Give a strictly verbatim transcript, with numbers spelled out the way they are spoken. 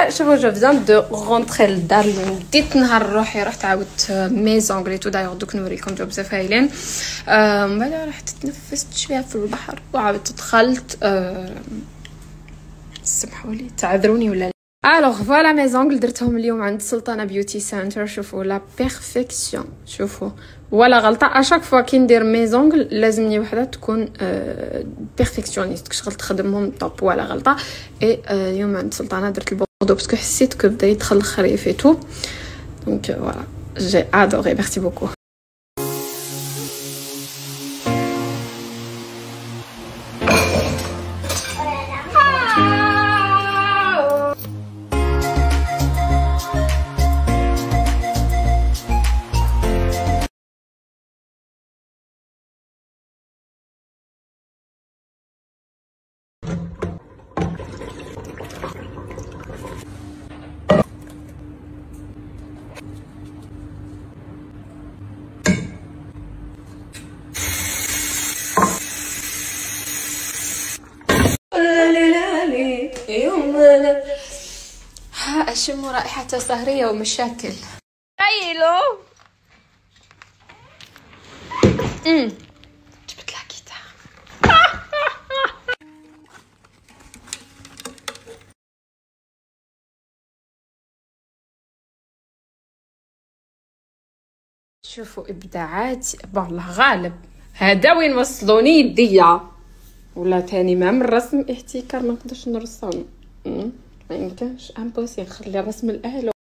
شوفوا جو فيزان دو رونتري للدار اليوم. ديت نهار روحي رحت عاودت مي زونغلي تو دايوغ دوك نوريكم جو بزاف هايلين. من بعد رحت تنفست شويه في البحر وعاودت دخلت. سمحوا لي تعذروني ولا الوغ فوالا مي زونغل درتهم اليوم عند سلطانه بيوتي سنتر. شوفوا لا بيرفيكسيون، شوفوا ولا غلطه. اشاك فوا كي ندير مي زونغل لازمني وحده تكون بيرفكسيونيست شغل تخدمهم طوب ولا غلطه. اي اليوم عند سلطانه درت البوردو باسكو حسيت كو بدا يدخل الخريف اي تو دونك فوالا جي ادوري. ميرسي بوكو. ها أشم رائحة سهرية ومشاكل. تخيلوا امم جبت لها جيتار. شوفوا ابداعات بالله غالب. هذا وين وصلوني يديا ولا تاني ما من رسم احتكار ما نقدرش نرسم. ما يمكنش امبوسي نخلي الرسم الاهل.